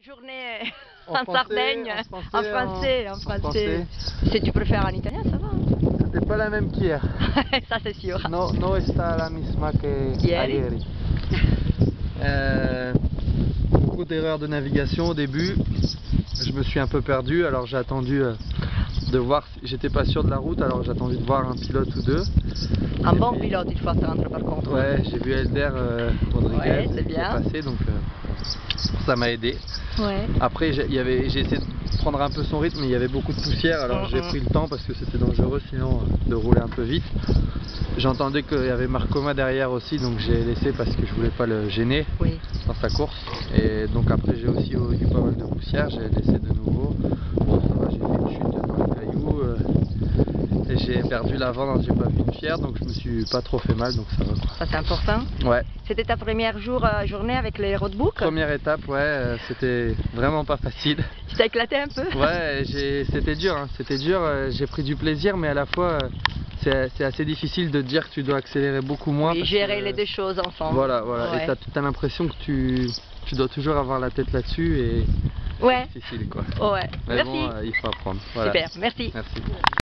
journée En en français, Sardaigne, en français. Si tu préfères en italien, ça va. Hein. C'était pas la même qu'hier. Ça c'est sûr. No está la misma que Ieri. ieri. Beaucoup d'erreurs de navigation au début. Je me suis un peu perdu, alors j'ai attendu de voir. J'étais pas sûr de la route, alors j'ai attendu de voir un pilote ou deux. Un bon pilote, il faut attendre par contre. Ouais, j'ai vu Elder Rodriguez Ouais, c'est qui bien. est passé, donc ça m'a aidé. Ouais. Après, j'ai essayé de prendre un peu son rythme, mais il y avait beaucoup de poussière, alors j'ai pris le temps parce que c'était dangereux sinon de rouler un peu vite. J'entendais qu'il y avait Marcoma derrière aussi, donc j'ai laissé parce que je voulais pas le gêner dans sa course. Et donc après j'ai aussi eu pas mal de poussière, j'ai laissé de nouveau. Bon, ça va, j'ai fait une chute dans le caillou et j'ai perdu l'avant, j'ai pas vu une fière, donc je me suis pas trop fait mal, donc ça va quoi. Ça c'est important. Ouais. C'était ta première journée avec les roadbooks? Première étape, ouais, c'était vraiment pas facile. Tu t'es éclaté un peu? Ouais, c'était dur, hein, c'était dur, j'ai pris du plaisir, mais à la fois c'est assez difficile de dire que tu dois accélérer beaucoup moins. Oui, gérer les deux choses ensemble. Voilà, Ouais. et t'as l'impression que tu dois toujours avoir la tête là-dessus et Ouais. c'est difficile quoi. Ouais. Mais Merci. bon, il faut apprendre. Voilà. Super, merci. Merci.